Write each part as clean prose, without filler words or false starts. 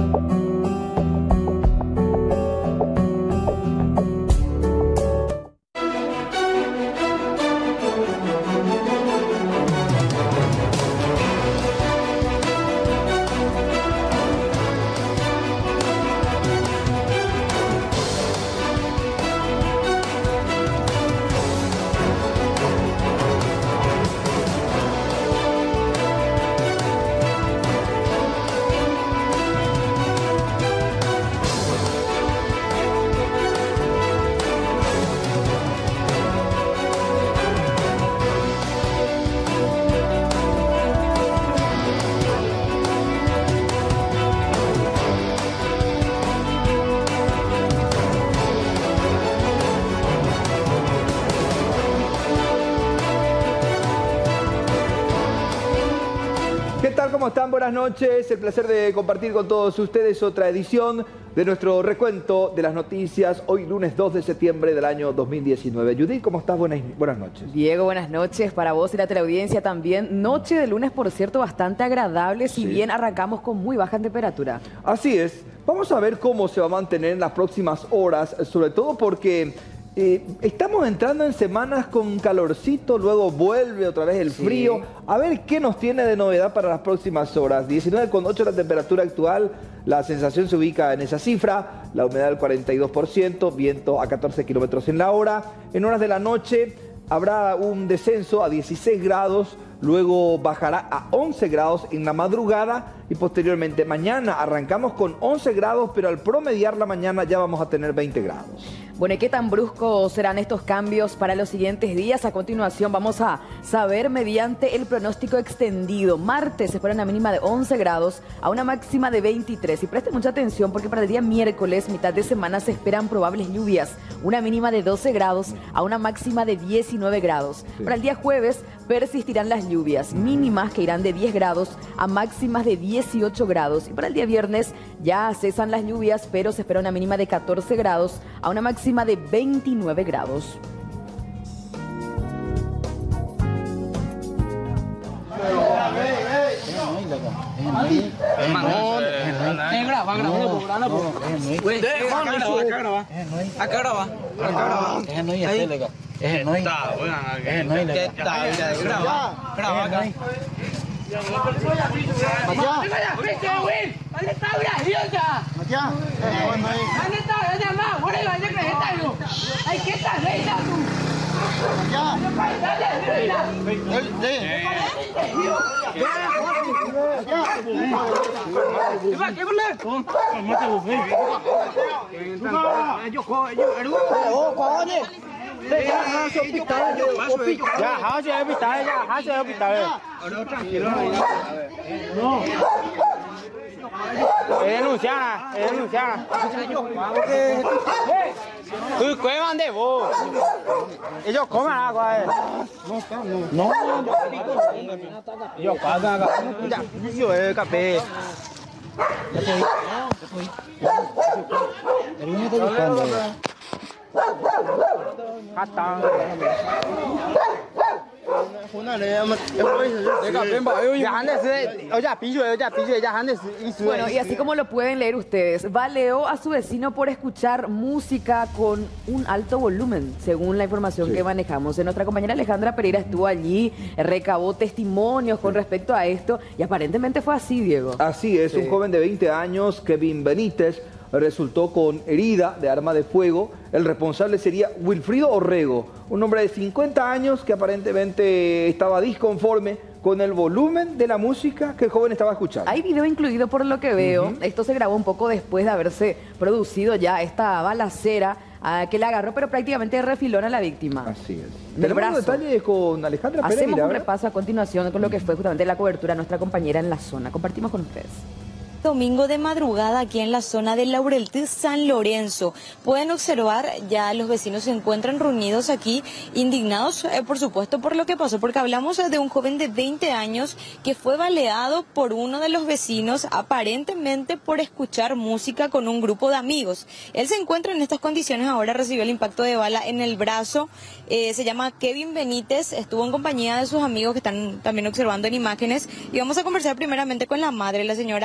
¿Qué tal? ¿Cómo están? Buenas noches. El placer de compartir con todos ustedes otra edición de nuestro recuento de las noticias. Hoy lunes 2 de septiembre del año 2019. Judith, ¿cómo estás? Buenas noches. Diego, buenas noches para vos y la teleaudiencia también. Noche de lunes, por cierto, bastante agradable, si bien arrancamos con muy baja temperatura. Así es. Vamos a ver cómo se va a mantener en las próximas horas, sobre todo porque estamos entrando en semanas con calorcito, luego vuelve otra vez el frío. A ver qué nos tiene de novedad para las próximas horas. 19,8 la temperatura actual, la sensación se ubica en esa cifra, la humedad del 42%, viento a 14 kilómetros en la hora. En horas de la noche habrá un descenso a 16 grados, luego bajará a 11 grados en la madrugada y posteriormente mañana arrancamos con 11 grados, pero al promediar la mañana ya vamos a tener 20 grados. Bueno, ¿y qué tan bruscos serán estos cambios para los siguientes días? A continuación vamos a saber mediante el pronóstico extendido. Martes se espera una mínima de 11 grados a una máxima de 23. Y preste mucha atención porque para el día miércoles, mitad de semana, se esperan probables lluvias. Una mínima de 12 grados a una máxima de 19 grados. Sí. Para el día jueves persistirán las lluvias mínimas que irán de 10 grados a máximas de 18 grados. Y para el día viernes ya cesan las lluvias, pero se espera una mínima de 14 grados a una máxima de 29 grados. Ellos comen agua, No. Ellos pagan acá. Yo el café. El niño está buscando. Bueno, y así como lo pueden leer ustedes, baleó a su vecino por escuchar música con un alto volumen, según la información que manejamos. Nuestra compañera Alejandra Pereira estuvo allí, recabó testimonios con respecto a esto y aparentemente fue así, Diego. Así es, un joven de 20 años, Kevin Benítez, resultó con herida de arma de fuego. El responsable sería Wilfrido Orrego, un hombre de 50 años que aparentemente estaba disconforme con el volumen de la música que el joven estaba escuchando. Hay video incluido por lo que veo. Esto se grabó un poco después de haberse producido ya esta balacera que le agarró, pero prácticamente refilón a la víctima. Así es. Tenemos detalles con Alejandra Pereira. Hacemos un repaso a continuación con lo que fue justamente la cobertura de nuestra compañera en la zona. Compartimos con ustedes. Domingo de madrugada aquí en la zona de Laureltí, San Lorenzo. Pueden observar, ya los vecinos se encuentran reunidos aquí, indignados, por supuesto, por lo que pasó, porque hablamos de un joven de 20 años que fue baleado por uno de los vecinos, aparentemente por escuchar música con un grupo de amigos. Él se encuentra en estas condiciones, ahora recibió el impacto de bala en el brazo. Se llama Kevin Benítez, estuvo en compañía de sus amigos que están también observando en imágenes, y vamos a conversar primeramente con la madre, la señora Verónica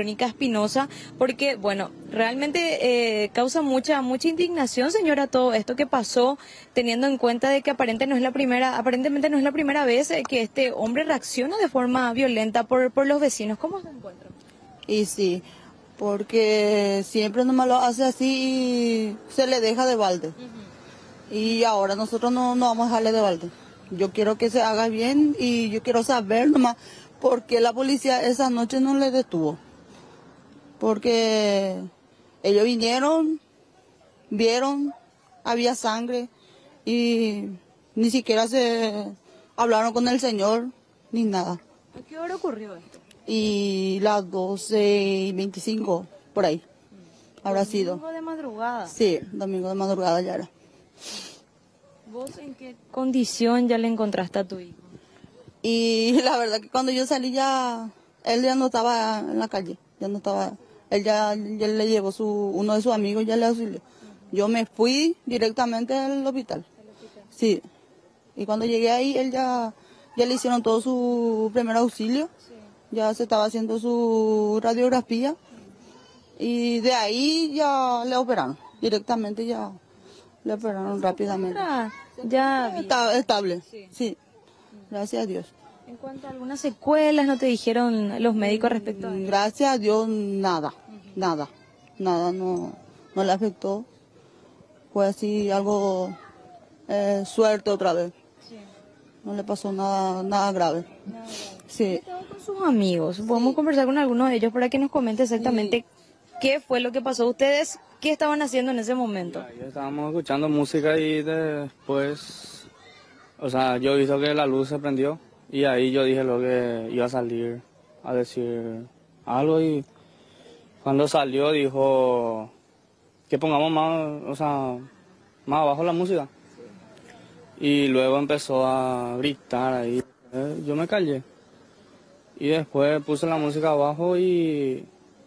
Verónica Espinosa, porque, bueno, realmente causa mucha indignación, señora, todo esto que pasó, teniendo en cuenta de que aparentemente no es la primera vez que este hombre reacciona de forma violenta por los vecinos. ¿Cómo se encuentra? Y sí, porque siempre nomás lo hace así y se le deja de balde. Y ahora nosotros no vamos a dejarle de balde. Yo quiero que se haga bien y yo quiero saber nomás por qué la policía esa noche no le detuvo. Porque ellos vinieron, vieron, había sangre y ni siquiera se hablaron con el señor ni nada. ¿A qué hora ocurrió esto? Y las 12:25, por ahí, habrá sido. ¿Domingo de madrugada? Sí, domingo de madrugada ya era. ¿Vos en qué condición ya le encontraste a tu hijo? Y la verdad que cuando yo salí él ya no estaba en la calle, ya no estaba, él ya le llevó uno de sus amigos, ya le auxilió. Yo me fui directamente al hospital. Sí, y cuando llegué ahí, él ya le hicieron todo su primer auxilio. Ya se estaba haciendo su radiografía y de ahí ya le operaron, directamente ya le operaron rápidamente. Ya Está estable, sí, gracias a Dios. En cuanto a algunas secuelas, ¿no te dijeron los médicos respecto a eso? Gracias a Dios nada, no le afectó, fue así algo suerte otra vez, no le pasó nada grave. Sí. Con sus amigos, podemos conversar con algunos de ellos para que nos comente exactamente qué fue lo que pasó. ¿Ustedes qué estaban haciendo en ese momento? Ahí estábamos escuchando música y después, o sea, yo he visto que la luz se prendió y ahí yo dije lo que iba a salir a decir algo y cuando salió dijo que pongamos más abajo la música y luego empezó a gritar ahí, yo me callé. Y después puse la música abajo y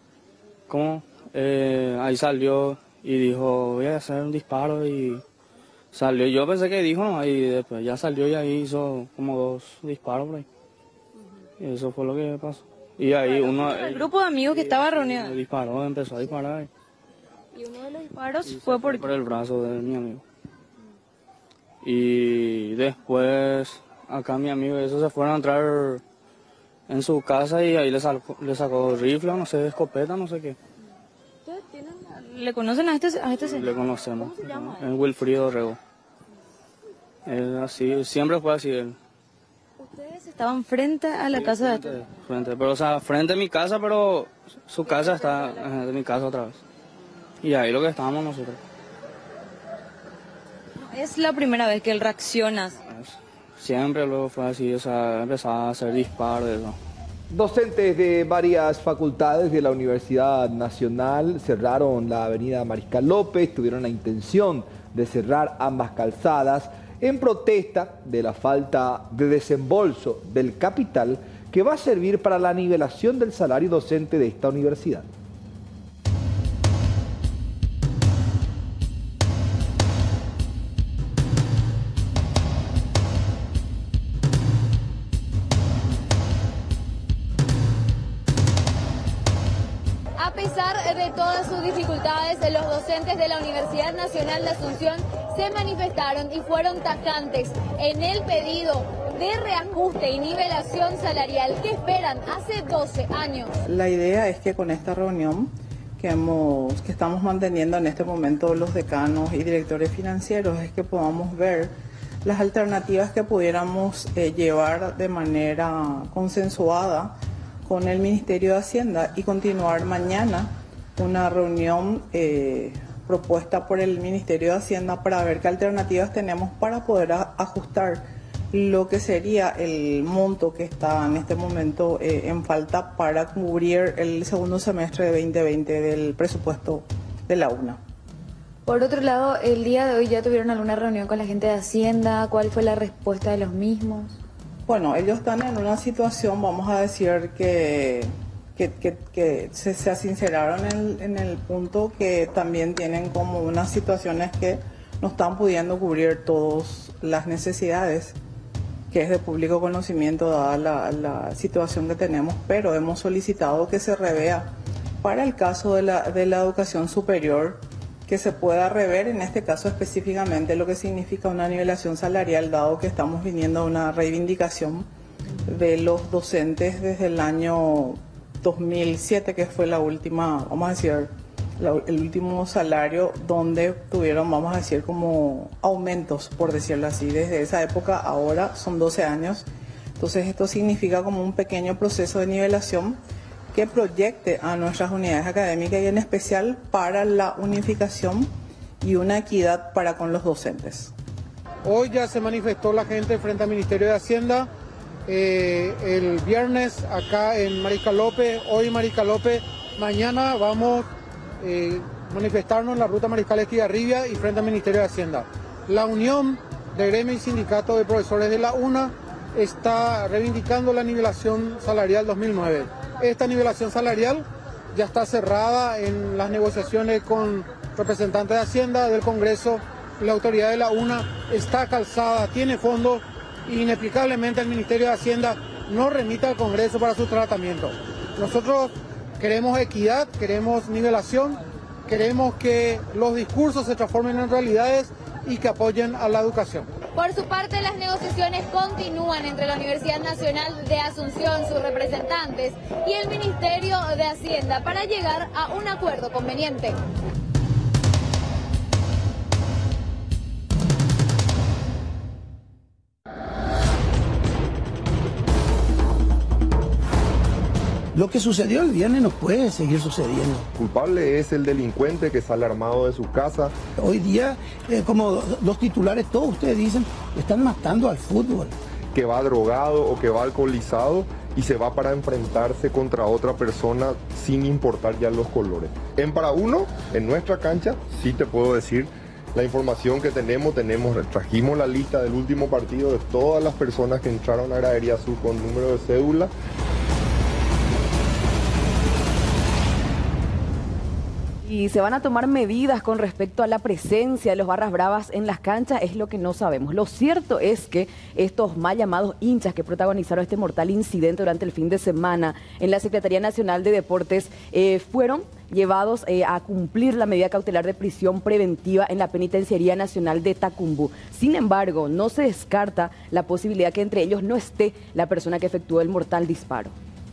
ahí salió y dijo, voy a hacer un disparo y salió. Yo pensé que dijo, no, y después ya salió y ahí hizo como 2 disparos por ahí. Y eso fue lo que pasó. Y ahí el grupo de amigos que estaba reunido. Disparó, empezó a disparar. Y uno de los disparos fue por el brazo de mi amigo. Y después acá mi amigo y eso se fueron a entrar en su casa y ahí le sacó rifle, no sé, escopeta, no sé qué. ¿Ustedes le conocen a este señor? Le conocemos. ¿Cómo se llama? Es Wilfrido Rego. Es así, siempre fue así él. ¿Ustedes estaban frente a la casa de frente, pero o sea, frente a mi casa, pero su casa está de mi casa otra vez. Y ahí lo que estábamos nosotros. Es la primera vez que él reacciona. Siempre luego fue así, o sea, empezaba a hacer disparos y eso. Docentes de varias facultades de la Universidad Nacional cerraron la avenida Mariscal López, tuvieron la intención de cerrar ambas calzadas en protesta de la falta de desembolso del capital que va a servir para la nivelación del salario docente de esta universidad. A pesar de todas sus dificultades, los docentes de la Universidad Nacional de Asunción se manifestaron y fueron tajantes en el pedido de reajuste y nivelación salarial que esperan hace 12 años. La idea es que con esta reunión que estamos manteniendo en este momento los decanos y directores financieros es que podamos ver las alternativas que pudiéramos llevar de manera consensuada con el Ministerio de Hacienda y continuar mañana una reunión propuesta por el Ministerio de Hacienda para ver qué alternativas tenemos para poder ajustar lo que sería el monto que está en este momento en falta para cubrir el segundo semestre de 2020 del presupuesto de la UNA. Por otro lado, el día de hoy ya tuvieron alguna reunión con la gente de Hacienda. ¿Cuál fue la respuesta de los mismos? Bueno, ellos están en una situación, vamos a decir, que se sinceraron en el punto que también tienen como unas situaciones que no están pudiendo cubrir todas las necesidades, que es de público conocimiento dada la situación que tenemos, pero hemos solicitado que se revea para el caso de la educación superior, que se pueda rever en este caso específicamente lo que significa una nivelación salarial, dado que estamos viniendo a una reivindicación de los docentes desde el año 2007, que fue la última, vamos a decir, el último salario donde tuvieron, vamos a decir, como aumentos, por decirlo así. Desde esa época ahora son 12 años. Entonces esto significa como un pequeño proceso de nivelación que proyecte a nuestras unidades académicas y en especial para la unificación y una equidad para con los docentes. Hoy ya se manifestó la gente frente al Ministerio de Hacienda, el viernes acá en Mariscal López, hoy en Mariscal López, mañana vamos a manifestarnos en la ruta Mariscal Estigarribia y frente al Ministerio de Hacienda. La Unión de Gremio y Sindicato de Profesores de la UNA está reivindicando la nivelación salarial 2009. Esta nivelación salarial ya está cerrada en las negociaciones con representantes de Hacienda, del Congreso. La autoridad de la UNA está calzada, tiene fondos y inexplicablemente el Ministerio de Hacienda no remite al Congreso para su tratamiento. Nosotros queremos equidad, queremos nivelación, queremos que los discursos se transformen en realidades y que apoyen a la educación. Por su parte, las negociaciones continúan entre la Universidad Nacional de Asunción, sus representantes, y el Ministerio de Hacienda para llegar a un acuerdo conveniente. Lo que sucedió el viernes no puede seguir sucediendo. Culpable es el delincuente que sale armado de su casa. Hoy día, como los titulares, todos ustedes dicen, están matando al fútbol. Que va drogado o que va alcoholizado y se va para enfrentarse contra otra persona sin importar ya los colores. En Para Uno, en nuestra cancha, sí te puedo decir, la información que trajimos la lista del último partido de todas las personas que entraron a Gradería Sur con número de cédula. Y se van a tomar medidas con respecto a la presencia de los barras bravas en las canchas, es lo que no sabemos. Lo cierto es que estos mal llamados hinchas que protagonizaron este mortal incidente durante el fin de semana en la Secretaría Nacional de Deportes fueron llevados a cumplir la medida cautelar de prisión preventiva en la Penitenciaría Nacional de Tacumbú. Sin embargo, no se descarta la posibilidad que entre ellos no esté la persona que efectuó el mortal disparo.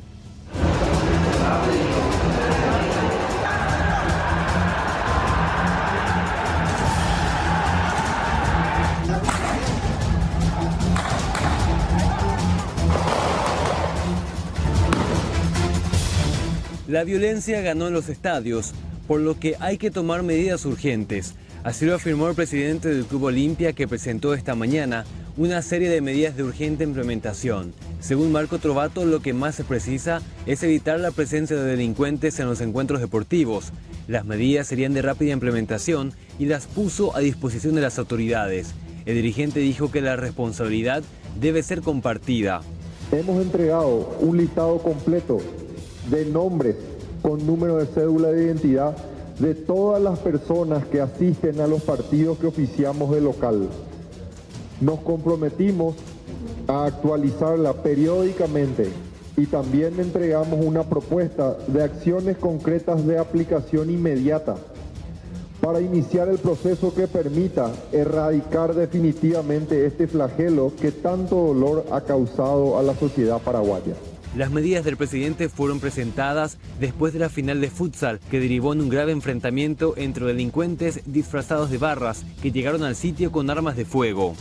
La violencia ganó en los estadios, por lo que hay que tomar medidas urgentes. Así lo afirmó el presidente del Club Olimpia, que presentó esta mañana una serie de medidas de urgente implementación. Según Marco Trovato, lo que más se precisa es evitar la presencia de delincuentes en los encuentros deportivos. Las medidas serían de rápida implementación y las puso a disposición de las autoridades. El dirigente dijo que la responsabilidad debe ser compartida. Hemos entregado un listado completo de nombres con número de cédula de identidad de todas las personas que asisten a los partidos que oficiamos de local. Nos comprometimos a actualizarla periódicamente y también entregamos una propuesta de acciones concretas de aplicación inmediata para iniciar el proceso que permita erradicar definitivamente este flagelo que tanto dolor ha causado a la sociedad paraguaya. Las medidas del presidente fueron presentadas después de la final de futsal, que derivó en un grave enfrentamiento entre delincuentes disfrazados de barras que llegaron al sitio con armas de fuego.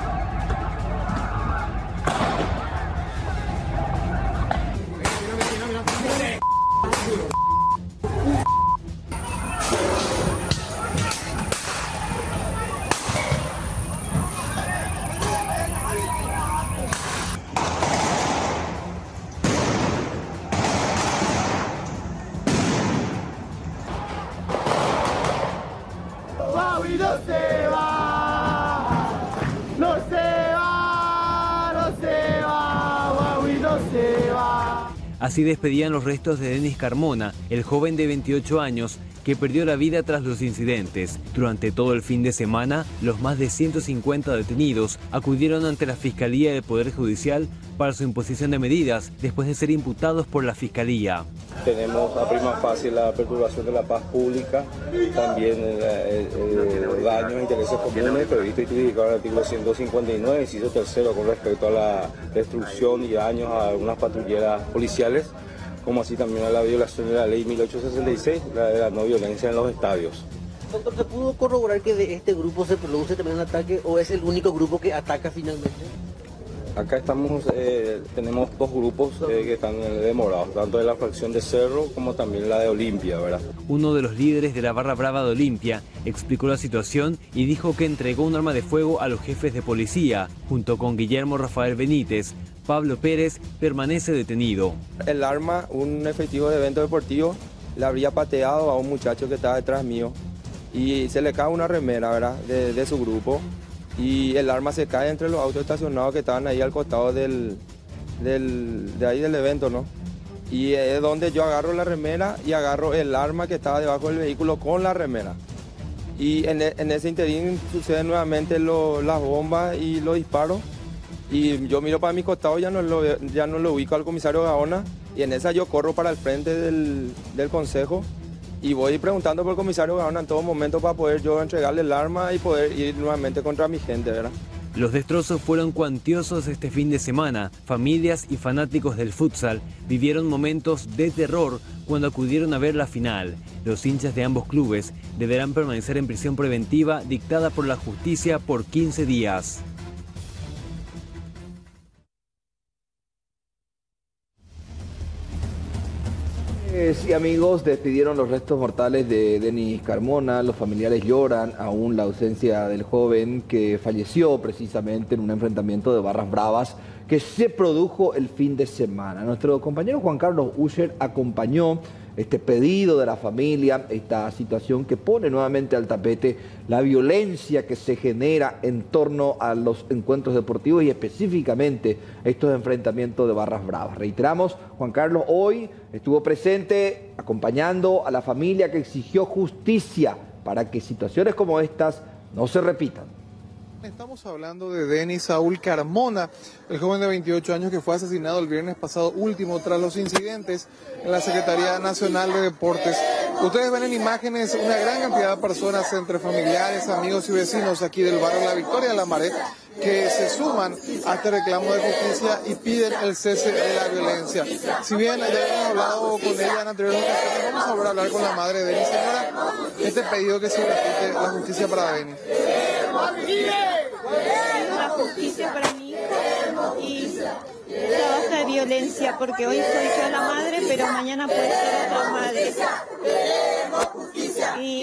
Así despedían los restos de Denis Carmona, el joven de 28 años que perdió la vida tras los incidentes. Durante todo el fin de semana, los más de 150 detenidos acudieron ante la Fiscalía del Poder Judicial para su imposición de medidas después de ser imputados por la Fiscalía. tenemos a prima facie la perturbación de la paz pública, también daños e intereses comunes previsto y tipificado en el artículo 159, inciso tercero, con respecto a la destrucción y daños a algunas patrulleras policiales, como así también a la violación de la ley 1866, la de la no violencia en los estadios. Doctor, ¿se pudo corroborar que de este grupo se produce también un ataque o es el único grupo que ataca finalmente? Acá tenemos dos grupos que están demorados, tanto de la fracción de Cerro como también la de Olimpia, ¿verdad? Uno de los líderes de la barra brava de Olimpia explicó la situación y dijo que entregó un arma de fuego a los jefes de policía. Junto con Guillermo Rafael Benítez, Pablo Pérez permanece detenido. El arma, un efectivo de evento deportivo, le habría pateado a un muchacho que estaba detrás mío y se le cae una remera, ¿verdad?, de su grupo. Y el arma se cae entre los autos estacionados que estaban ahí al costado de ahí del evento, ¿no? Y es donde yo agarro la remera y agarro el arma que estaba debajo del vehículo con la remera. Y en ese interín suceden nuevamente las bombas y los disparos. Y yo miro para mi costado, ya no lo ubico al comisario Gaona. Y en esa yo corro para el frente del consejo. Y voy preguntando por el comisario Gaona en todo momento para poder yo entregarle el arma y poder ir nuevamente contra mi gente, ¿verdad? Los destrozos fueron cuantiosos este fin de semana. Familias y fanáticos del futsal vivieron momentos de terror cuando acudieron a ver la final. Los hinchas de ambos clubes deberán permanecer en prisión preventiva dictada por la justicia por 15 días. Y amigos, despidieron los restos mortales de Denis Carmona. Los familiares lloran aún la ausencia del joven que falleció precisamente en un enfrentamiento de barras bravas que se produjo el fin de semana. Nuestro compañero Juan Carlos Usher acompañó este pedido de la familia, esta situación que pone nuevamente al tapete la violencia que se genera en torno a los encuentros deportivos y específicamente estos enfrentamientos de barras bravas. Reiteramos, Juan Carlos hoy estuvo presente acompañando a la familia que exigió justicia para que situaciones como estas no se repitan. Estamos hablando de Denis Saúl Carmona, el joven de 28 años que fue asesinado el viernes pasado último tras los incidentes en la Secretaría Nacional de Deportes. Ustedes ven en imágenes una gran cantidad de personas entre familiares, amigos y vecinos aquí del barrio La Victoria de La Maré que se suman a este reclamo de justicia y piden el cese de la violencia. Si bien ya hemos hablado con ella en anteriores ocasiones, vamos a volver a hablar con la madre de Denis. Señora, este pedido que se repite la justicia para Denis. La justicia para mi hijo y la basta de violencia, porque hoy soy yo la madre, pero mañana puede ser otra madre. Y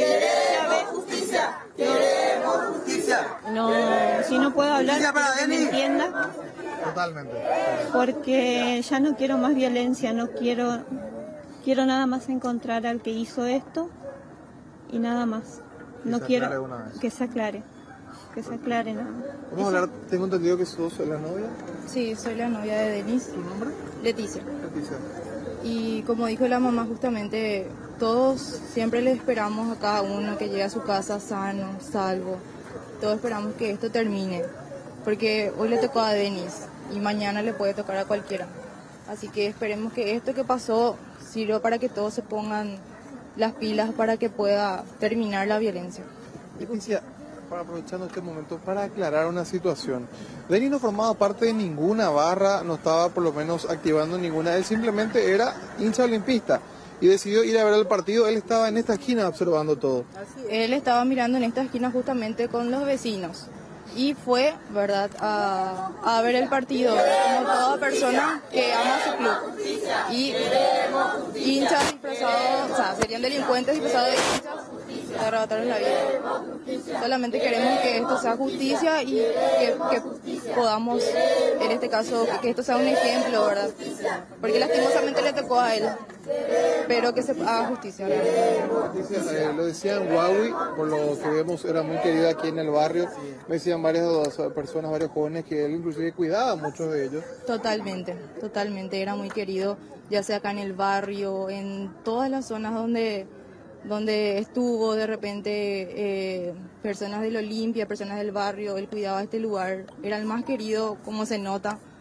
no, si no puedo hablar, que me entienda. Totalmente. Porque ya no quiero más violencia, no quiero nada más encontrar al que hizo esto y nada más. No quiero que se aclare. Que se aclare nada. Vamos a hablar, tengo entendido que sos la novia. Sí, soy la novia de Denis. ¿Tu nombre? Leticia. Leticia. Y como dijo la mamá justamente, todos siempre le esperamos a cada uno que llegue a su casa sano, salvo. Todos esperamos que esto termine, porque hoy le tocó a Denis y mañana le puede tocar a cualquiera. Así que esperemos que esto que pasó sirva para que todos se pongan las pilas para que pueda terminar la violencia. Leticia, aprovechando este momento para aclarar una situación. Denis no formaba parte de ninguna barra, no estaba por lo menos activando ninguna, él simplemente era hincha olimpista y decidió ir a ver el partido. Él estaba en esta esquina observando todo. Él estaba mirando en esta esquina justamente con los vecinos y fue, ¿verdad?, a ver el partido como toda persona que ama su club. Y hinchas disfrazados, o sea, serían delincuentes disfrazados de hinchas de arrebatarles la vida. Solamente queremos que esto sea justicia y que podamos, en este caso, que esto sea un ejemplo, ¿verdad? Porque lastimosamente le tocó a él, pero que se haga justicia. Lo decían Huawei, por lo que vemos era muy querida aquí en el barrio. Me decían varias personas, varios jóvenes que él inclusive cuidaba a muchos de ellos. Totalmente, era muy querido, ya sea acá en el barrio, en todas las zonas donde estuvo. De repente personas del Olimpia, personas del barrio, él cuidaba este lugar, era el más querido, como se nota,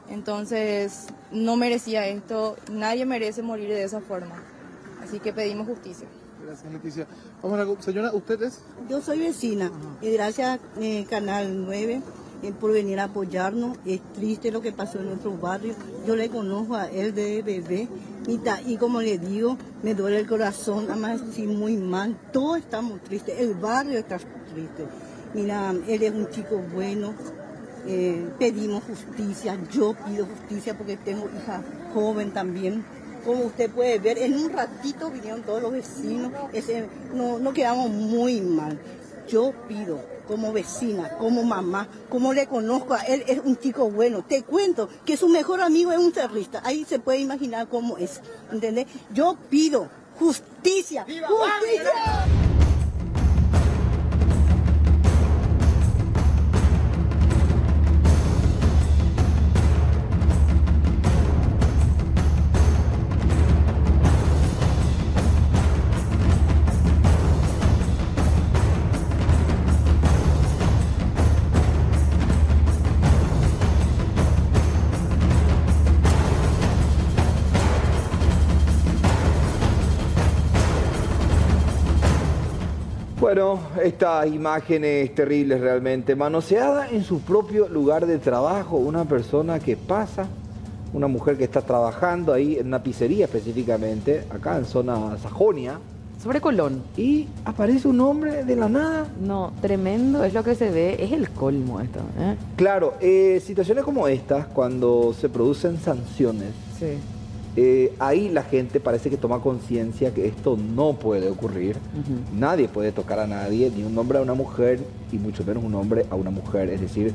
Entonces, no merecía esto, nadie merece morir de esa forma. Así que pedimos justicia. Gracias, Leticia. Vamos a la señora, ¿usted es? Yo soy vecina y gracias Canal 9 por venir a apoyarnos. Es triste lo que pasó en nuestro barrio. Yo le conozco a él de bebé y como le digo, me duele el corazón, además sí, muy mal. Todos estamos tristes, el barrio está triste. Mira, él es un chico bueno. Pedimos justicia, yo pido justicia porque tengo hija joven también. Como usted puede ver, en un ratito vinieron todos los vecinos, no quedamos muy mal. Yo pido, como vecina, como mamá, como le conozco a él, es un chico bueno. Te cuento que su mejor amigo es un terrorista. Ahí se puede imaginar cómo es, ¿entendés? Yo pido justicia, justicia. Bueno, estas imágenes terribles realmente, manoseada en su propio lugar de trabajo, una persona que pasa, una mujer que está trabajando ahí en una pizzería específicamente, acá en zona Sajonia. Sobre Colón. Y aparece un hombre de la nada. No, tremendo, es lo que se ve, es el colmo esto. Claro, situaciones como estas, cuando se producen sanciones, sí. Ahí la gente parece que toma conciencia que esto no puede ocurrir. Nadie puede tocar a nadie, ni un hombre a una mujer, y mucho menos un hombre a una mujer. Es decir,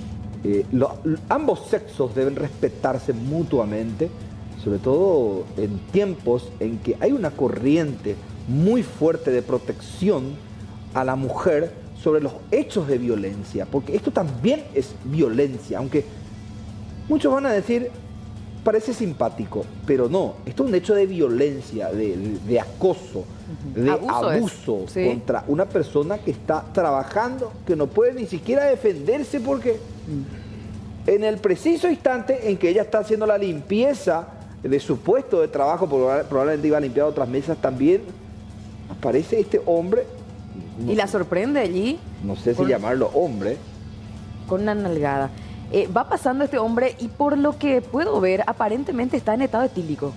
ambos sexos deben respetarse mutuamente, sobre todo en tiempos en que hay una corriente muy fuerte de protección a la mujer sobre los hechos de violencia, porque esto también es violencia, aunque muchos van a decir, parece simpático, pero no, esto es un hecho de violencia, de acoso, de abuso ¿sí? contra una persona que está trabajando, que no puede ni siquiera defenderse porque en el preciso instante en que ella está haciendo la limpieza de su puesto de trabajo, probablemente iba a limpiar otras mesas también, aparece este hombre. Y la sorprende allí. No sé si llamarlo hombre. Con una nalgada. Va pasando este hombre y por lo que puedo ver, aparentemente está en estado etílico.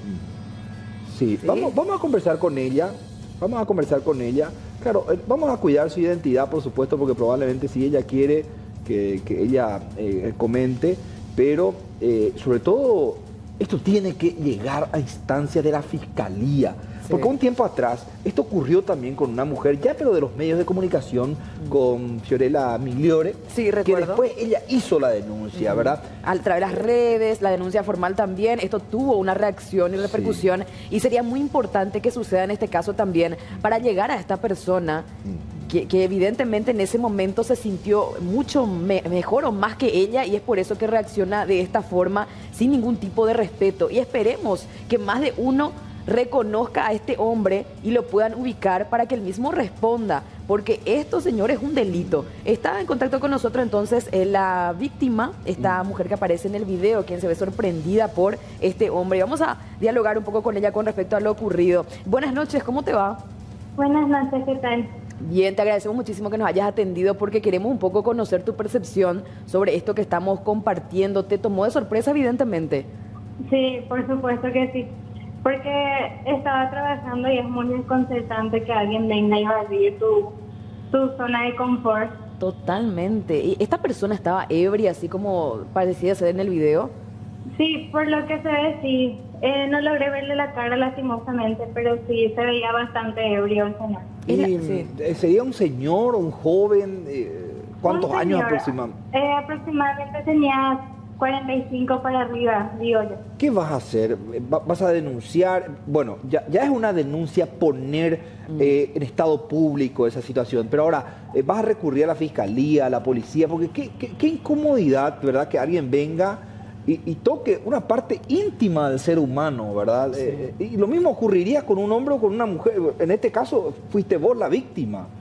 Sí, ¿sí? Vamos a conversar con ella. Vamos a conversar con ella. Claro, vamos a cuidar su identidad, por supuesto, porque probablemente si ella quiere que ella comente, pero sobre todo esto tiene que llegar a instancia de la fiscalía. Porque un tiempo atrás, esto ocurrió también con una mujer, ya pero de los medios de comunicación, con Fiorella Migliore, sí, recuerdo. Que después ella hizo la denuncia, ¿verdad? A través de las redes, la denuncia formal también, esto tuvo una reacción y repercusión, y sería muy importante que suceda en este caso también, para llegar a esta persona que evidentemente en ese momento se sintió mucho mejor o más que ella, y es por eso que reacciona de esta forma, sin ningún tipo de respeto, y esperemos que más de uno reconozca a este hombre y lo puedan ubicar para que él mismo responda, porque esto, señor, es un delito. Está en contacto con nosotros entonces la víctima, esta mujer que aparece en el video, quien se ve sorprendida por este hombre, y vamos a dialogar un poco con ella con respecto a lo ocurrido. Buenas noches, ¿cómo te va? Buenas noches, ¿qué tal? Bien, te agradecemos muchísimo que nos hayas atendido porque queremos un poco conocer tu percepción sobre esto que estamos compartiendo. ¿Te tomó de sorpresa, evidentemente? Sí, por supuesto que sí. Porque estaba trabajando y es muy desconcertante que alguien venga a invadir tu zona de confort. Totalmente. ¿Y esta persona estaba ebria, así como parecía ser en el video? Sí, por lo que se ve, sí. No logré verle la cara lastimosamente, pero sí, se veía bastante ebrio el señor. ¿Y sería un señor o un joven? ¿Cuántos años aproximadamente? Aproximadamente tenía 45 para arriba, digo yo. ¿Qué vas a hacer? ¿Vas a denunciar? Bueno, ya es una denuncia poner en estado público esa situación, pero ahora vas a recurrir a la fiscalía, a la policía, porque qué incomodidad, ¿verdad? Que alguien venga y toque una parte íntima del ser humano, ¿verdad? Sí. Y lo mismo ocurriría con un hombre o con una mujer. En este caso, fuiste vos la víctima.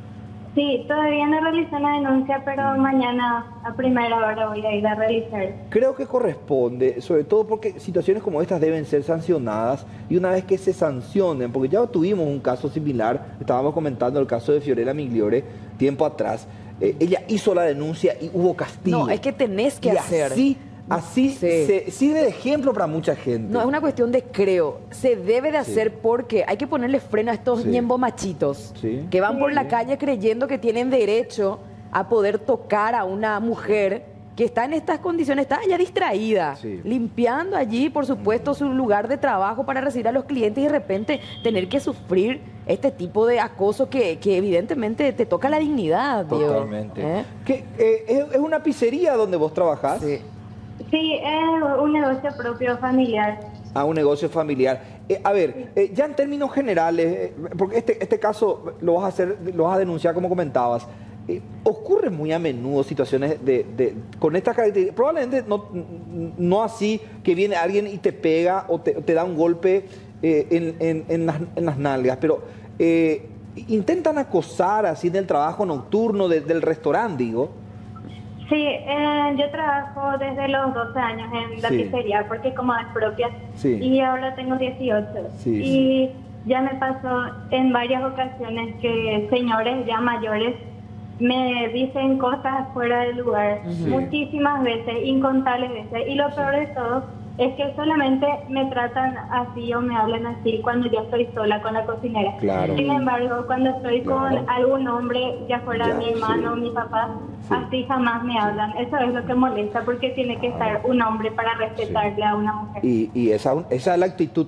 Sí, todavía no realicé la denuncia, pero mañana a primera hora voy a ir a realizar. Creo que corresponde, sobre todo porque situaciones como estas deben ser sancionadas y una vez que se sancionen, porque ya tuvimos un caso similar, estábamos comentando el caso de Fiorella Migliore tiempo atrás, ella hizo la denuncia y hubo castigo. No, es que tenés que y hacer. Así se sirve de ejemplo para mucha gente. No, es una cuestión de creo. Se debe de hacer porque hay que ponerle freno a estos ñembo machitos que van por la calle creyendo que tienen derecho a poder tocar a una mujer que está en estas condiciones, está allá distraída, limpiando allí, por supuesto, su lugar de trabajo para recibir a los clientes y de repente tener que sufrir este tipo de acoso que evidentemente te toca la dignidad, Diego. Totalmente. ¿Es una pizzería donde vos trabajás? Sí, es un negocio propio familiar. A un negocio familiar. A ver, ya en términos generales, porque este caso lo vas a denunciar como comentabas, ocurre muy a menudo situaciones con estas características, probablemente no así que viene alguien y te pega o te da un golpe en las nalgas, pero intentan acosar así en el trabajo nocturno del restaurante, digo. Sí, yo trabajo desde los 12 años en la pizzería porque como es propia y ahora tengo 18 y ya me pasó en varias ocasiones que señores ya mayores me dicen cosas fuera del lugar muchísimas veces, incontables veces y lo peor de todo es que solamente me tratan así o me hablan así cuando yo estoy sola con la cocinera. Claro. Sin embargo, cuando estoy con algún hombre, ya fuera mi hermano o mi papá, así jamás me hablan. Eso es lo que molesta porque tiene que estar un hombre para respetarle a una mujer. Y esa es la actitud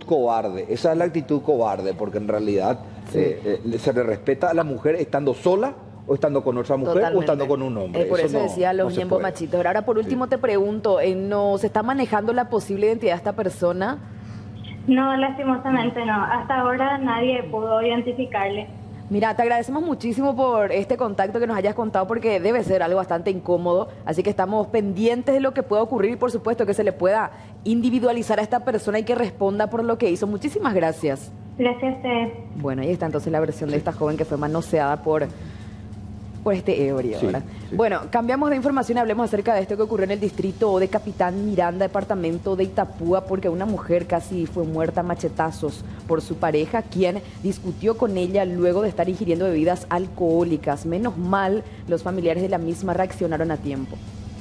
cobarde, porque en realidad se le respeta a la mujer estando sola o estando con otra mujer o estando con un hombre. Por eso decía los ñembo machitos. Ahora, por último, te pregunto, ¿no se está manejando la posible identidad de esta persona? No, lastimosamente no. Hasta ahora nadie pudo identificarle. Mira, te agradecemos muchísimo por este contacto que nos hayas contado porque debe ser algo bastante incómodo, así que estamos pendientes de lo que pueda ocurrir y por supuesto que se le pueda individualizar a esta persona y que responda por lo que hizo. Muchísimas gracias. Gracias a usted. Bueno, ahí está entonces la versión de esta joven que fue manoseada por este ebrio, ¿verdad? Bueno, cambiamos de información y hablemos acerca de esto que ocurrió en el distrito de Capitán Miranda, departamento de Itapúa, porque una mujer casi fue muerta a machetazos por su pareja, quien discutió con ella luego de estar ingiriendo bebidas alcohólicas. Menos mal, los familiares de la misma reaccionaron a tiempo.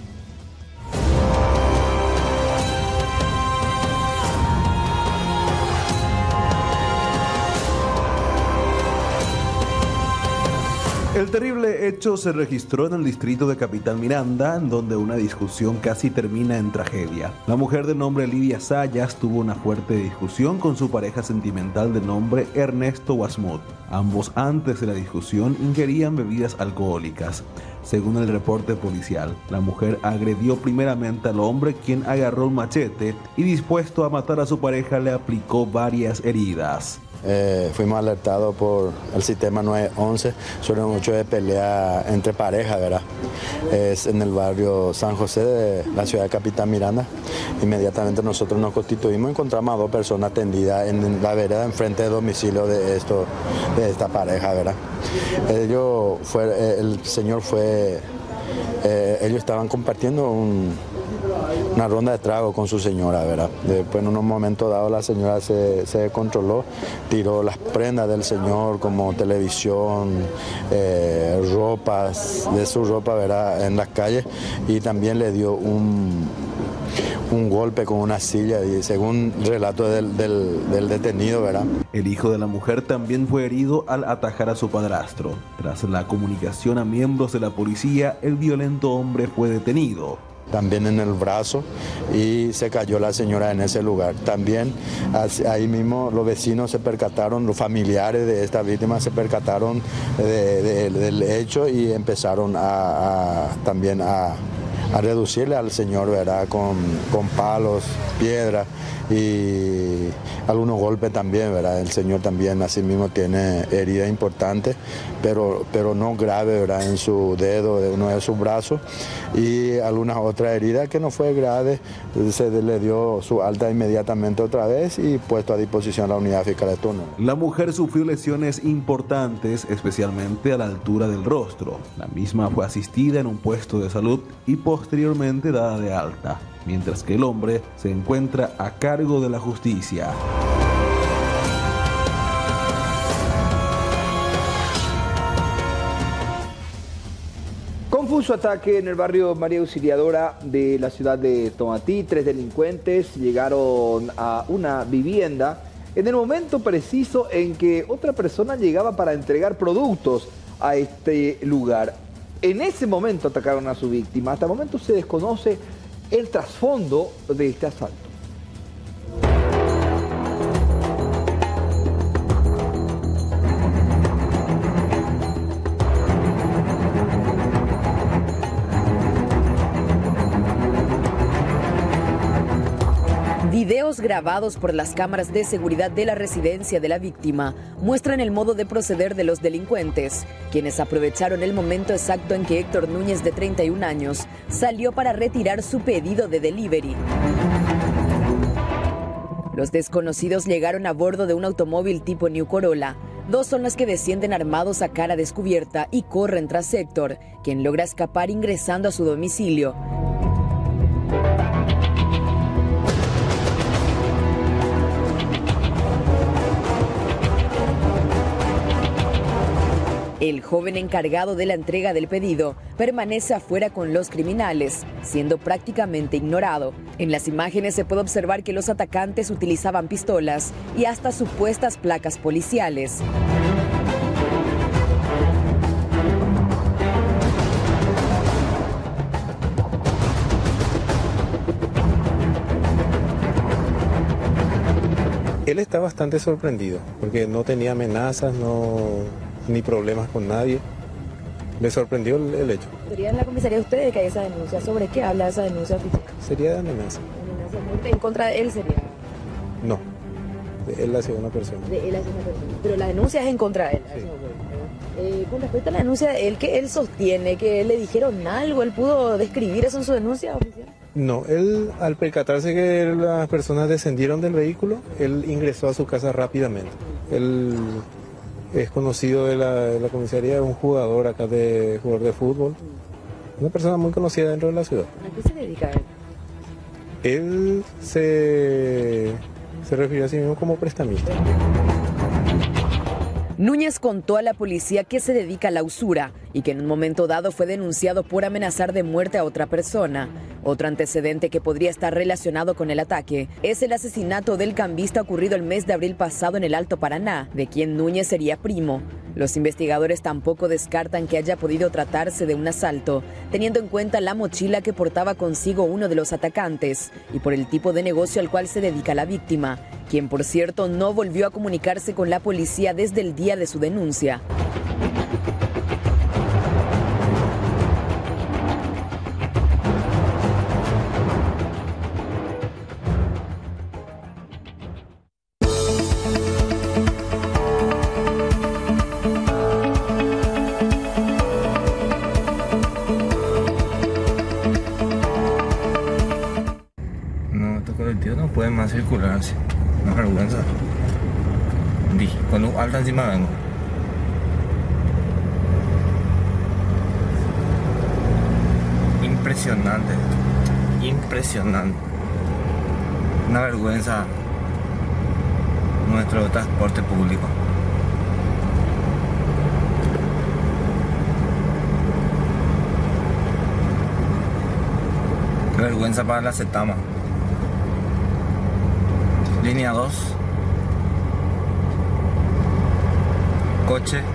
El terrible hecho se registró en el distrito de Capitán Miranda, en donde una discusión casi termina en tragedia. La mujer de nombre Lidia Sayas tuvo una fuerte discusión con su pareja sentimental de nombre Ernesto Wasmut. Ambos antes de la discusión ingerían bebidas alcohólicas. Según el reporte policial, la mujer agredió primeramente al hombre, quien agarró un machete y dispuesto a matar a su pareja le aplicó varias heridas. Fuimos alertados por el sistema 911 sobre un hecho de pelea entre parejas, ¿verdad? Es en el barrio San José de la ciudad de Capitán Miranda. Inmediatamente nosotros nos constituimos, encontramos a dos personas tendidas en la vereda enfrente del domicilio de esta pareja, ¿verdad? Ellos estaban compartiendo una ronda de trago con su señora, ¿verdad? Después en un momento dado la señora se descontroló, tiró las prendas del señor como televisión, ropas, de su ropa, ¿verdad?, en las calles, y también le dio un golpe con una silla, y según relato del detenido, ¿verdad? El hijo de la mujer también fue herido al atajar a su padrastro. Tras la comunicación a miembros de la policía, el violento hombre fue detenido. También en el brazo, y se cayó la señora en ese lugar. También ahí mismo los vecinos se percataron, los familiares de esta víctima se percataron del hecho y empezaron también a reducirle al señor, ¿verdad? Con palos, piedras y algunos golpes también, ¿verdad? El señor también así mismo tiene heridas importantes, pero no grave, ¿verdad? En su dedo, de uno de sus brazos, y algunas otras heridas que no fue grave. Se le dio su alta inmediatamente otra vez y puesto a disposición la unidad fiscal de turno. La mujer sufrió lesiones importantes, especialmente a la altura del rostro. La misma fue asistida en un puesto de salud y posteriormente dada de alta, mientras que el hombre se encuentra a cargo de la justicia. Confuso ataque en el barrio María Auxiliadora de la ciudad de Tomatí. 3 delincuentes llegaron a una vivienda en el momento preciso en que otra persona llegaba para entregar productos a este lugar. En ese momento atacaron a su víctima. Hasta el momento se desconoce el trasfondo de este asalto. Videos grabados por las cámaras de seguridad de la residencia de la víctima muestran el modo de proceder de los delincuentes, quienes aprovecharon el momento exacto en que Héctor Núñez, de 31 años, salió para retirar su pedido de delivery. Los desconocidos llegaron a bordo de un automóvil tipo New Corolla. 2 son los que descienden armados a cara descubierta y corren tras Héctor, quien logra escapar ingresando a su domicilio. El joven encargado de la entrega del pedido permanece afuera con los criminales, siendo prácticamente ignorado. En las imágenes se puede observar que los atacantes utilizaban pistolas y hasta supuestas placas policiales. Él está bastante sorprendido porque no tenía amenazas, ni problemas con nadie. Le sorprendió el hecho. ¿Sería en la comisaría de ustedes que hay esa denuncia? ¿Sobre qué habla esa denuncia oficial? Sería de amenaza. ¿Amenaza de muerte en contra de él sería? No, de él hacia una persona. De él hacia una persona. Pero la denuncia es en contra de él. Sí. Con respecto a la denuncia de él, que él sostiene que le dijeron algo, ¿él pudo describir eso en su denuncia oficial? No, él al percatarse que las personas descendieron del vehículo, él ingresó a su casa rápidamente. Él es conocido de la comisaría, es un jugador acá jugador de fútbol. Una persona muy conocida dentro de la ciudad. ¿A qué se dedica él? Él se refiere a sí mismo como prestamista. Núñez contó a la policía que se dedica a la usura y que en un momento dado fue denunciado por amenazar de muerte a otra persona. Otro antecedente que podría estar relacionado con el ataque es el asesinato del cambista ocurrido el mes de abril pasado en el Alto Paraná, de quien Núñez sería primo. Los investigadores tampoco descartan que haya podido tratarse de un asalto, teniendo en cuenta la mochila que portaba consigo uno de los atacantes y por el tipo de negocio al cual se dedica la víctima, quien por cierto no volvió a comunicarse con la policía desde el día de su denuncia. No puede más circular así, una vergüenza. Con luz alta encima vengo. Impresionante, impresionante. Una vergüenza nuestro transporte público. Qué vergüenza para la Cetama. Línea 2, coche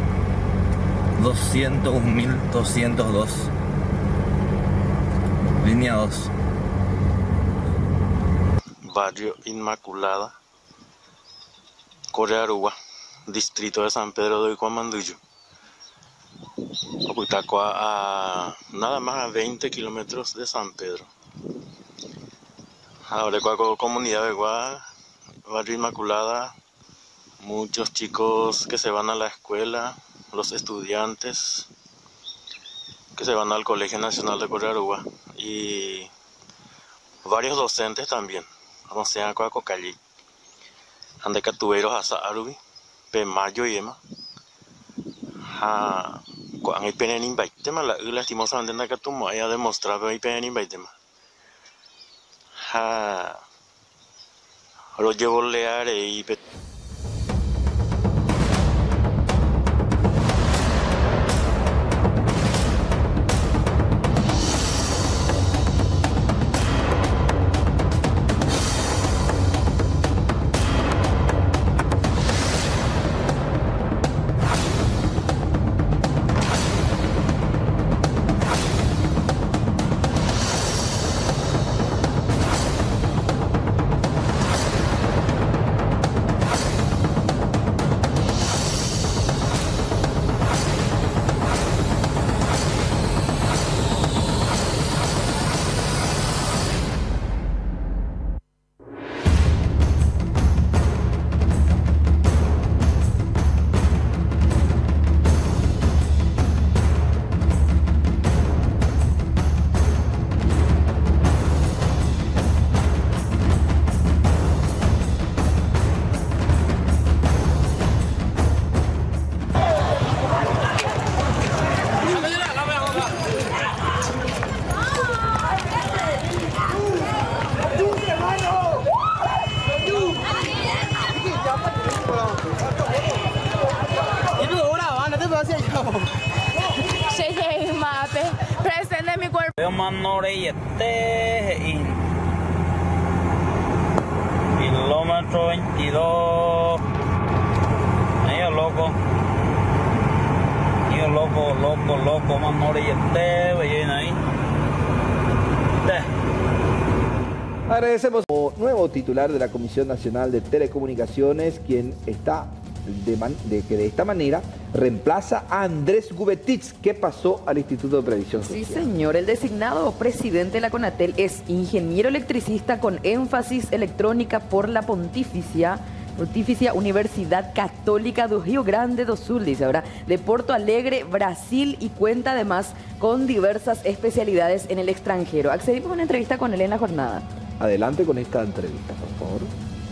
201.202, línea 2. Barrio Inmaculada, Corearúa, distrito de San Pedro de Cuamandullo. Oputacua, a nada más a 20 kilómetros de San Pedro. Ahora con comunidad de Barrio Inmaculada, muchos chicos que se van a la escuela, los estudiantes que se van al Colegio Nacional de Correarugua y varios docentes también, como sea Coacocalli, ande catuberos hasta Arubi, Pemayo y Ema. Cuando hay pena en invaitema, lastimosamente en la catumo hay a demostrar que hay pena en invaitema. Lo llevo a leer y kilómetro 22. Loco, Manore y ahí. Agradecemos al nuevo titular de la Comisión Nacional de Telecomunicaciones, quien está que de esta manera reemplaza a Andrés Gubetich, que pasó al Instituto de Previsión Social. Sí, señor. El designado presidente de la CONATEL es ingeniero electricista con énfasis electrónica por la Pontificia Universidad Católica do Rio Grande do Sul, dice ahora, de Porto Alegre, Brasil, y cuenta además con diversas especialidades en el extranjero. Accedimos a una entrevista con él en la jornada. Adelante con esta entrevista, por favor.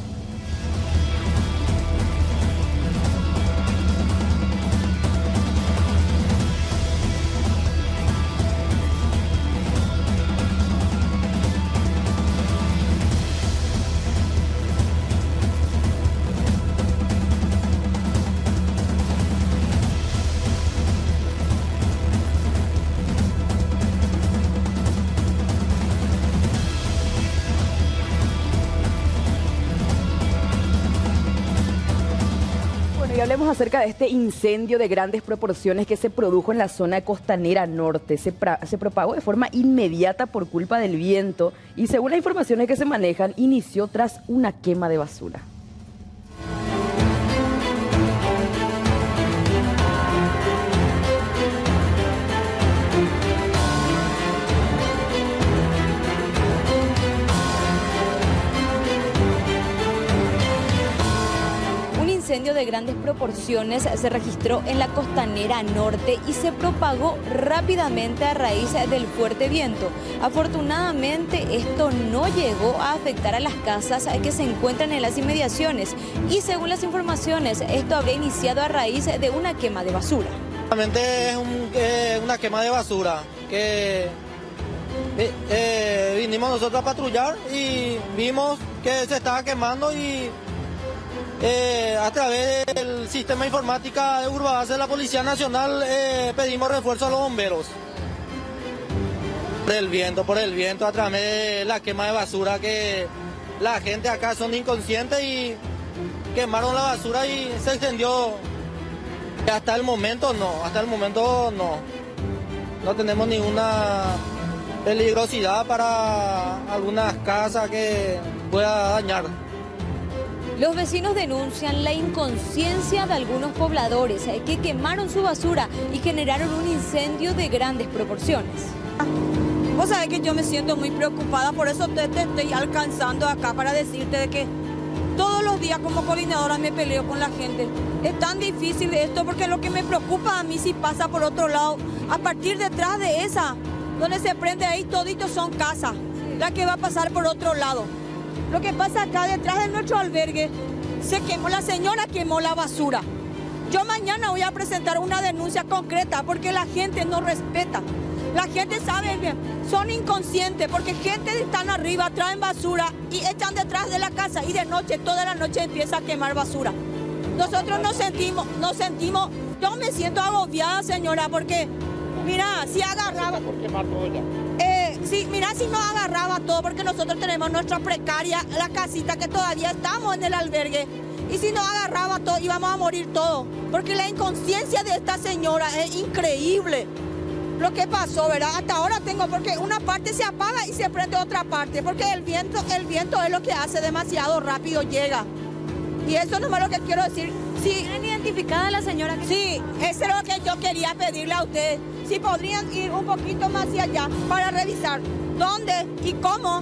Y hablemos acerca de este incendio de grandes proporciones que se produjo en la zona costanera norte. Se propagó de forma inmediata por culpa del viento y, según las informaciones que se manejan, inició tras una quema de basura. Un incendio de grandes proporciones se registró en la costanera norte y se propagó rápidamente a raíz del fuerte viento. Afortunadamente, esto no llegó a afectar a las casas que se encuentran en las inmediaciones y, según las informaciones, esto habría iniciado a raíz de una quema de basura. Realmente es una quema de basura que vinimos nosotros a patrullar y vimos que se estaba quemando y a través del sistema informática de Urbabase de la Policía Nacional pedimos refuerzo a los bomberos. Por el viento, a través de la quema de basura, que la gente acá son inconscientes y quemaron la basura y se extendió. Hasta el momento no tenemos ninguna peligrosidad para algunas casas que pueda dañar. Los vecinos denuncian la inconsciencia de algunos pobladores que quemaron su basura y generaron un incendio de grandes proporciones. Vos sabés que yo me siento muy preocupada, por eso te estoy alcanzando acá para decirte de que todos los días como coordinadora me peleo con la gente. Es tan difícil esto porque lo que me preocupa a mí si pasa por otro lado, a partir detrás de esa, donde se prende ahí toditos son casas, la que va a pasar por otro lado. Lo que pasa acá detrás de nuestro albergue, se quemó, la señora quemó la basura. Yo mañana voy a presentar una denuncia concreta porque la gente no respeta. La gente sabe bien, son inconscientes porque gente están arriba, traen basura y echan detrás de la casa y de noche, toda la noche empieza a quemar basura. Nosotros nos sentimos, yo me siento agobiada, señora, porque mira, si agarraba... ¿Por quemar todo ya? Sí, mira, si no agarraba todo, porque nosotros tenemos nuestra precaria, la casita que todavía estamos en el albergue, y si no agarraba todo, íbamos a morir todos, porque la inconsciencia de esta señora es increíble. Lo que pasó, ¿verdad? Hasta ahora tengo, porque una parte se apaga y se prende otra parte, porque el viento es lo que hace demasiado rápido, llega. Y eso no es lo que quiero decir. Sí. ¿Tienen identificada a la señora? Sí, eso es lo que yo quería pedirle a ustedes. Si podrían ir un poquito más hacia allá para revisar dónde y cómo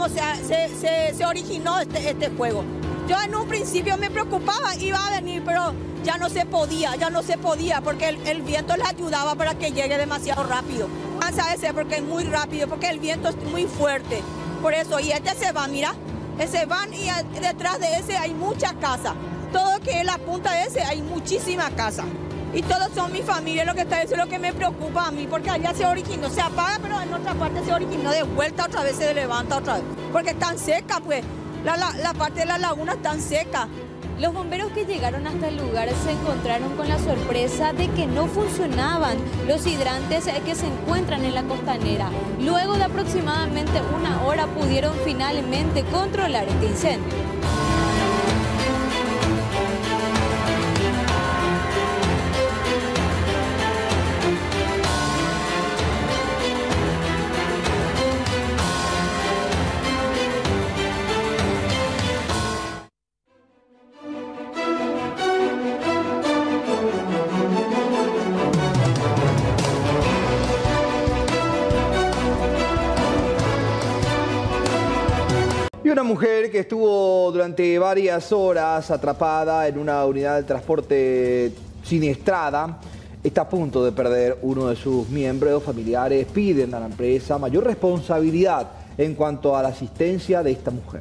se originó este fuego. Yo en un principio me preocupaba, iba a venir, pero ya no se podía, porque el viento le ayudaba para que llegue demasiado rápido. Cansa ese porque es muy rápido, porque el viento es muy fuerte. Por eso, y este se va, mira, ese van y detrás de ese hay muchas casas. Todo que es la punta de ese hay muchísimas casas. Y todos son mi familia, lo que está, eso es lo que me preocupa a mí, porque allá se originó, se apaga, pero en otra parte se originó de vuelta, otra vez se levanta otra vez. Porque están secas, pues, la parte de la laguna está seca. Los bomberos que llegaron hasta el lugar se encontraron con la sorpresa de que no funcionaban los hidrantes que se encuentran en la costanera. Luego de aproximadamente una hora pudieron finalmente controlar este incendio. Y una mujer que estuvo durante varias horas atrapada en una unidad de transporte siniestrada está a punto de perder uno de sus miembros familiares. Piden a la empresa mayor responsabilidad en cuanto a la asistencia de esta mujer.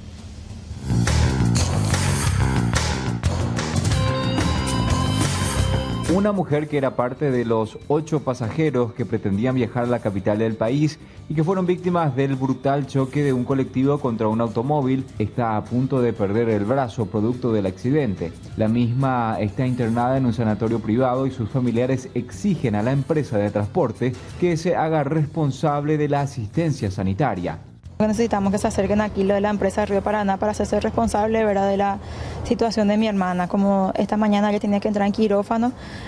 Una mujer que era parte de los 8 pasajeros que pretendían viajar a la capital del país y que fueron víctimas del brutal choque de un colectivo contra un automóvil está a punto de perder el brazo producto del accidente. La misma está internada en un sanatorio privado y sus familiares exigen a la empresa de transporte que se haga responsable de la asistencia sanitaria. Necesitamos que se acerquen aquí lo de la empresa Río Paraná para hacerse responsable, ¿verdad?, de la situación de mi hermana. Como esta mañana ella tenía que entrar en quirófano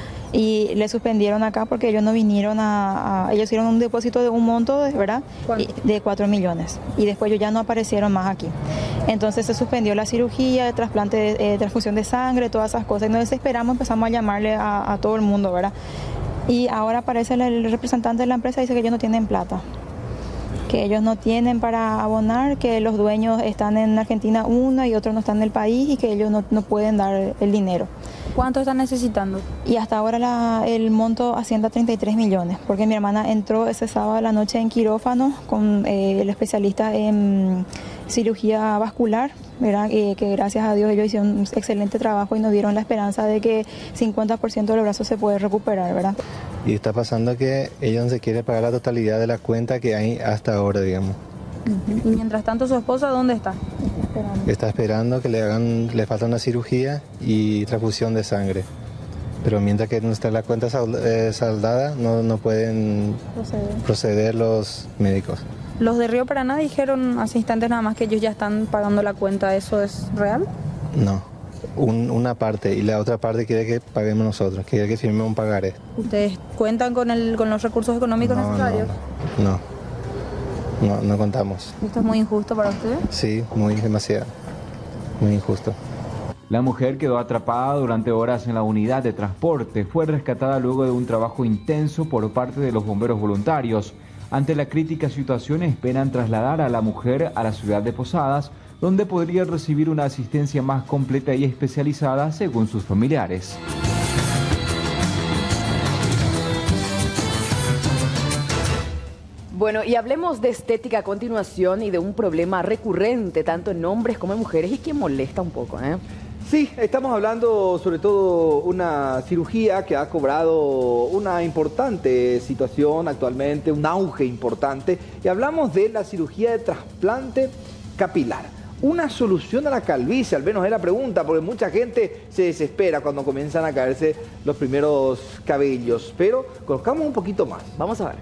y le suspendieron acá porque ellos no vinieron ellos hicieron un depósito de un monto, ¿verdad?, de 4 millones y después ellos ya no aparecieron más aquí. Entonces se suspendió la cirugía, el trasplante, transfusión de sangre, todas esas cosas. Y nos desesperamos, empezamos a llamarle a todo el mundo, ¿verdad? Y ahora aparece el representante de la empresa y dice que ellos no tienen plata, que ellos no tienen para abonar, que los dueños están en Argentina uno y otros no están en el país y que ellos no pueden dar el dinero. ¿Cuánto están necesitando? Y hasta ahora el monto asciende a 33 millones, porque mi hermana entró ese sábado a la noche en quirófano con el especialista en cirugía vascular, ¿verdad? Que gracias a Dios ellos hicieron un excelente trabajo y nos dieron la esperanza de que 50% del brazo se puede recuperar, ¿verdad? Y está pasando que ella no se quiere pagar la totalidad de la cuenta que hay hasta ahora, digamos. Y mientras tanto, ¿su esposa dónde está? Está esperando que le falta una cirugía y transfusión de sangre. Pero mientras que no está la cuenta saldada, no pueden proceder los médicos. Los de Río Paraná dijeron hace instantes nada más que ellos ya están pagando la cuenta. ¿Eso es real? No, una parte, y la otra parte quiere que paguemos nosotros, quiere que firmemos un pagaré. ¿Ustedes cuentan con los recursos económicos necesarios? No contamos. ¿Esto es muy injusto para ustedes? Sí, muy demasiado. muy injusto. La mujer quedó atrapada durante horas en la unidad de transporte. Fue rescatada luego de un trabajo intenso por parte de los bomberos voluntarios. Ante la crítica situación, esperan trasladar a la mujer a la ciudad de Posadas, donde podría recibir una asistencia más completa y especializada según sus familiares. Bueno, y hablemos de estética a continuación y de un problema recurrente, tanto en hombres como en mujeres, y que molesta un poco, ¿eh? Sí, estamos hablando sobre todo una cirugía que ha cobrado una importante situación actualmente, un auge importante, y hablamos de la cirugía de trasplante capilar. Una solución a la calvicie, al menos es la pregunta, porque mucha gente se desespera cuando comienzan a caerse los primeros cabellos, pero conozcamos un poquito más. Vamos a ver.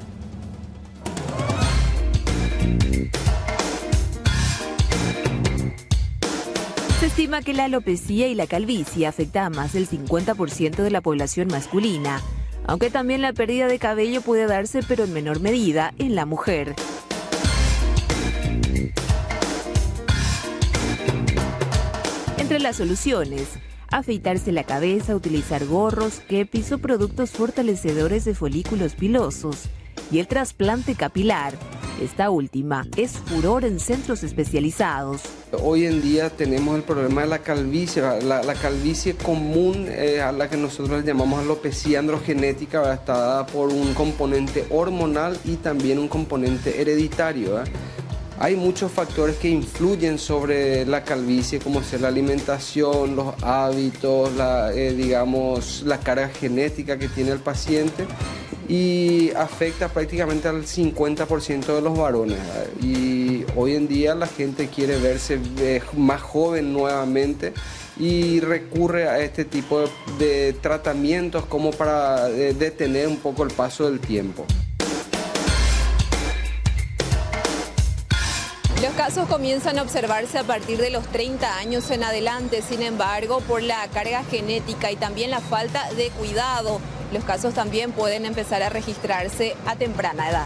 Se estima que la alopecia y la calvicie afecta a más del 50% de la población masculina, aunque también la pérdida de cabello puede darse, pero en menor medida, en la mujer. Entre las soluciones, afeitarse la cabeza, utilizar gorros, kepis o productos fortalecedores de folículos pilosos y el trasplante capilar. Esta última es furor en centros especializados. Hoy en día tenemos el problema de la calvicie, la calvicie común, a la que nosotros le llamamos alopecia androgenética, ¿verdad? Está dada por un componente hormonal y también un componente hereditario, ¿verdad? Hay muchos factores que influyen sobre la calvicie, como ser la alimentación, los hábitos, la carga genética que tiene el paciente, y afecta prácticamente al 50% de los varones. Y hoy en día la gente quiere verse más joven nuevamente y recurre a este tipo de tratamientos como para detener un poco el paso del tiempo. Los casos comienzan a observarse a partir de los 30 años en adelante. Sin embargo, por la carga genética y también la falta de cuidado, los casos también pueden empezar a registrarse a temprana edad.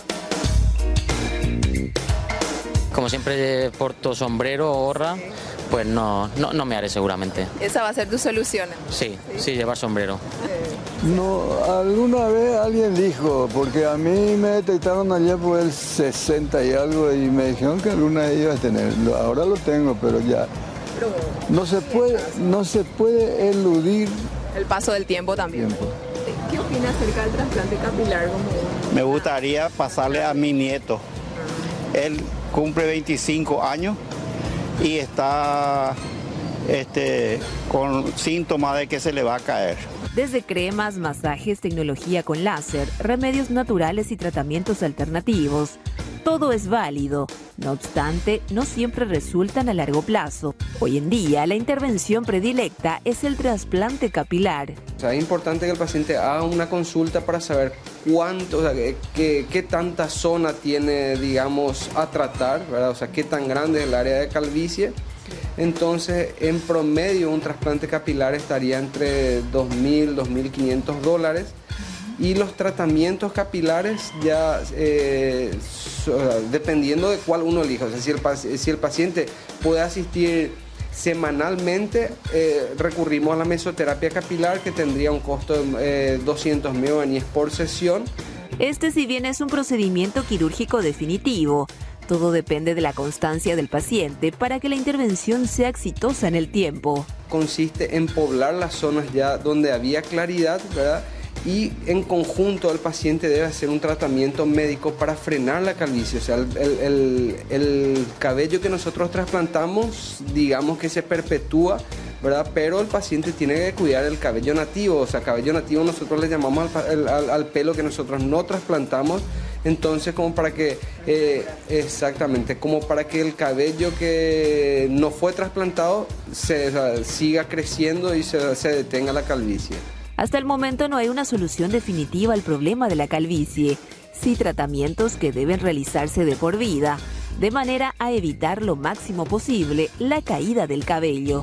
Como siempre porto sombrero o gorra, pues no me haré seguramente. ¿Esa va a ser tu solución? Sí, llevar sombrero. No, alguna vez alguien dijo, porque a mí me detectaron allá por el 60 y algo y me dijeron que alguna iba a tener. Ahora lo tengo, pero ya no se puede eludir el paso del tiempo también. ¿Qué opinas acerca del trasplante capilar? Me gustaría pasarle a mi nieto. Él cumple 25 años y está con síntomas de que se le va a caer. Desde cremas, masajes, tecnología con láser, remedios naturales y tratamientos alternativos, todo es válido. No obstante, no siempre resultan a largo plazo. Hoy en día, la intervención predilecta es el trasplante capilar. O sea, es importante que el paciente haga una consulta para saber cuánto, qué tanta zona tiene, digamos, a tratar, ¿verdad? O sea, qué tan grande es el área de calvicie. Entonces, en promedio, un trasplante capilar estaría entre $2.000, $2.500. Y los tratamientos capilares ya, dependiendo de cuál uno elija, o sea, si el paciente puede asistir semanalmente, recurrimos a la mesoterapia capilar, que tendría un costo de 200.000 guaraníes por sesión. Si bien es un procedimiento quirúrgico definitivo, todo depende de la constancia del paciente para que la intervención sea exitosa en el tiempo. Consiste en poblar las zonas ya donde había claridad, ¿verdad? Y en conjunto el paciente debe hacer un tratamiento médico para frenar la calvicie. O sea, el cabello que nosotros trasplantamos, digamos que se perpetúa, ¿verdad? Pero el paciente tiene que cuidar el cabello nativo. O sea, cabello nativo nosotros le llamamos al pelo que nosotros no trasplantamos. Entonces, como para que, exactamente, como para que el cabello que no fue trasplantado siga creciendo y se detenga la calvicie. Hasta el momento no hay una solución definitiva al problema de la calvicie, sí tratamientos que deben realizarse de por vida, de manera a evitar lo máximo posible la caída del cabello.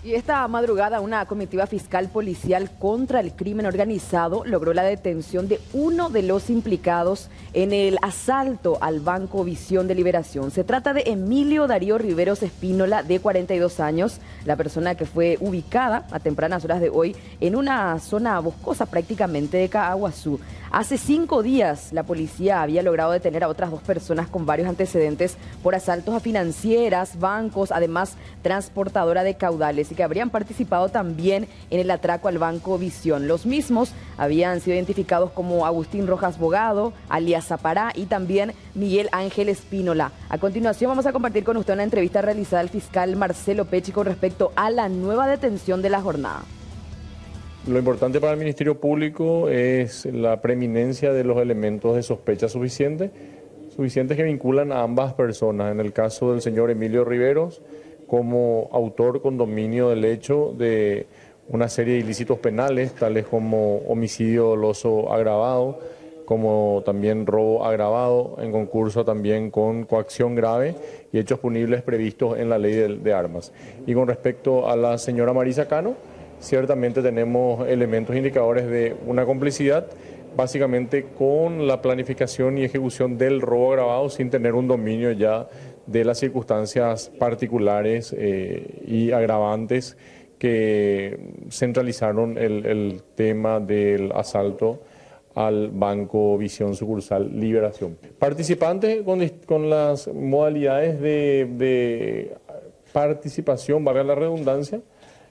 Y esta madrugada una comitiva fiscal policial contra el crimen organizado logró la detención de uno de los implicados en el asalto al Banco Visión de Liberación. Se trata de Emilio Darío Riveros Espínola, de 42 años, la persona que fue ubicada a tempranas horas de hoy en una zona boscosa prácticamente de Caaguazú. Hace 5 días la policía había logrado detener a otras 2 personas con varios antecedentes por asaltos a financieras, bancos, además transportadora de caudales, y que habrían participado también en el atraco al Banco Visión. Los mismos habían sido identificados como Agustín Rojas Bogado, alias Zapará, y también Miguel Ángel Espínola. A continuación vamos a compartir con usted una entrevista realizada al fiscal Marcelo Pecci con respecto a la nueva detención de la jornada. Lo importante para el Ministerio Público es la preeminencia de los elementos de sospecha suficientes que vinculan a ambas personas. En el caso del señor Emilio Riveros, como autor con dominio del hecho de una serie de ilícitos penales, tales como homicidio doloso agravado, como también robo agravado, en concurso también con coacción grave y hechos punibles previstos en la ley de armas. Y con respecto a la señora Marisa Cano, ciertamente tenemos elementos indicadores de una complicidad, básicamente con la planificación y ejecución del robo agravado sin tener un dominio ya de las circunstancias particulares y agravantes que centralizaron el tema del asalto al Banco Visión Sucursal Liberación. Participantes con las modalidades de participación, valga la redundancia,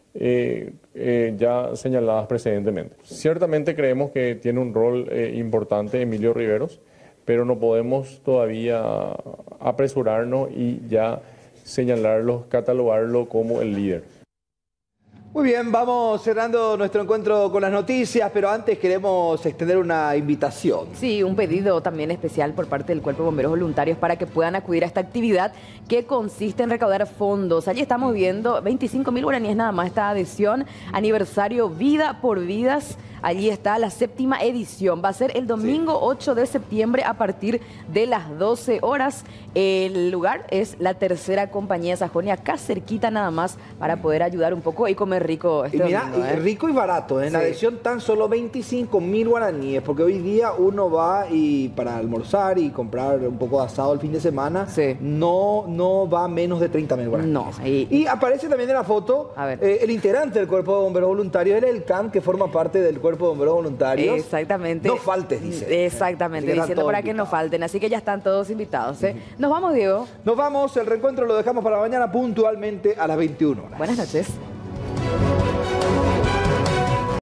ya señaladas precedentemente. Ciertamente creemos que tiene un rol importante Emilio Riveros, pero no podemos todavía apresurarnos y ya señalarlo, catalogarlo como el líder. Muy bien, vamos cerrando nuestro encuentro con las noticias, pero antes queremos extender una invitación. Sí, un pedido también especial por parte del Cuerpo de Bomberos Voluntarios para que puedan acudir a esta actividad que consiste en recaudar fondos. Allí estamos viendo 25.000 guaraníes nada más esta adhesión, aniversario Vida por Vidas. Allí está la 7ª edición. Va a ser el domingo 8 de septiembre a partir de las 12 horas. El lugar es la Tercera Compañía de Sajonia, acá cerquita nada más, para poder ayudar un poco y comer rico este domingo, rico y barato. En la adhesión tan solo 25.000 guaraníes, porque hoy día uno va y para almorzar y comprar un poco de asado el fin de semana, no va menos de 30.000 guaraníes. No. Y aparece también en la foto el integrante del Cuerpo de Bomberos Voluntarios, el CAM, que forma parte del Cuerpo de Bomberos Voluntarios. Exactamente. No faltes, dice. Exactamente, diciendo para que no falten. Así que ya están todos invitados. Nos vamos, Diego. Nos vamos, el reencuentro lo dejamos para mañana puntualmente a las 21 horas. Buenas noches.